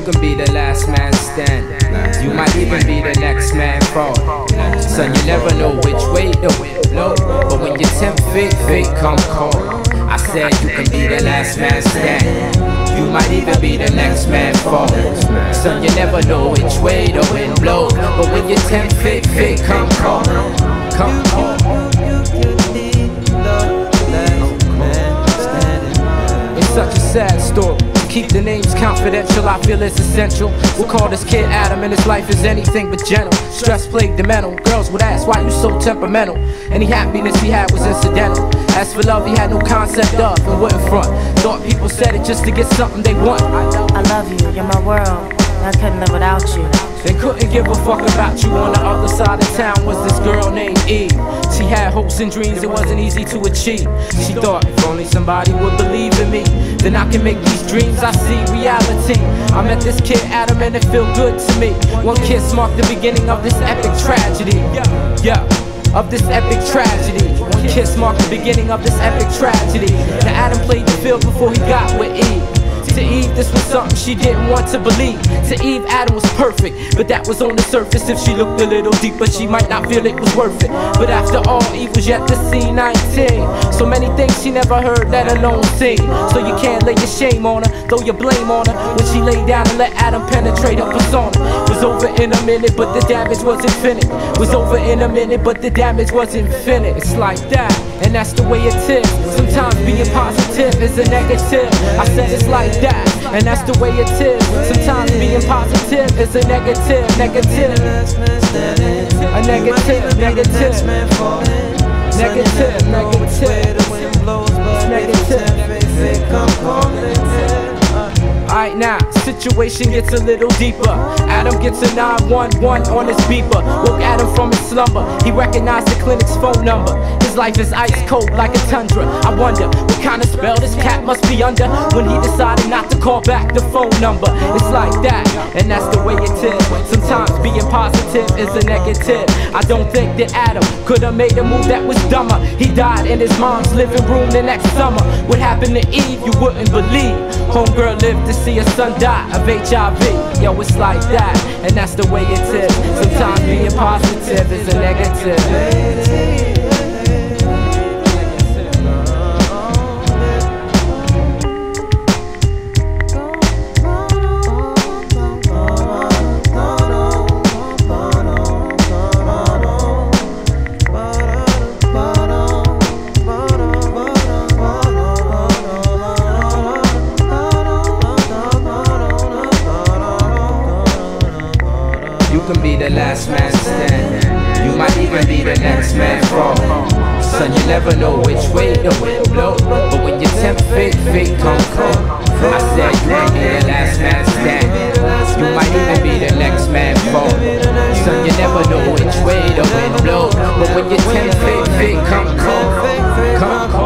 can be the last man standing. You might even be the next man falling. Son, you never know which way the wind blow. But when you tempt fate, fate come calling. I said you can be the last man standing. You might even be the next man falling. Son, you never know which way the wind blow. But when you tempt fate, fate come calling. Come calling. It's such a sad story. Keep the names confidential, I feel it's essential. We'll call this kid Adam, and his life is anything but gentle. Stress plagued the mental. Girls would ask, why you so temperamental? Any happiness he had was incidental. As for love, he had no concept of and wouldn't front. Thought people said it just to get something they want. I love you, you're my world. I couldn't live without you. They couldn't give a fuck about you. On the other side of town was this girl named Eve. She had hopes and dreams it wasn't easy to achieve. She thought if only somebody would believe in me, then I can make these dreams I see reality. I met this kid Adam and it felt good to me. One kiss marked the beginning of this epic tragedy. Yeah, of this epic tragedy. One kiss marked the beginning of this epic tragedy. Now Adam played the field before he got with Eve. To Eve, this was something she didn't want to believe. To Eve, Adam was perfect, but that was on the surface. If she looked a little deeper, she might not feel it was worth it. But after all, Eve was yet to see 19. So many things she never heard, let alone seen. So you can't lay your shame on her, throw your blame on her. When she laid down and let Adam penetrate her persona. Was over in a minute, but the damage was infinite. Was over in a minute, but the damage was infinite. It's like that, and that's the way it is. Sometimes being positive is a negative. I said it's like that, and that's the way it is. Sometimes being positive is a negative. Negative, a negative, negative, negative, negative. Alright now, situation gets a little deeper. Adam gets a 911 on his beeper. Woke Adam from his slumber, he recognized the clinic's phone number. His life is ice cold like a tundra. I wonder what kind of spell this cat must be under when he decided not to call back the phone number. It's like that, and that's the way it is. Sometimes being positive is a negative. I don't think that Adam could have made a move that was dumber. He died in his mom's living room the next summer. What happened to Eve, you wouldn't believe. Homegirl lived to see her son die of HIV. Yo, it's like that, and that's the way it is. Sometimes being positive is a negative. You can be the last man standing. You might even be the next man falling. Son, you never know which way the wind blow. But when you tempt fate, fate come calling. I said you can be the last man standing. You might even be the next man falling. Son, you never know which way the wind blow. But when you tempt fate, fate come calling. Come calling.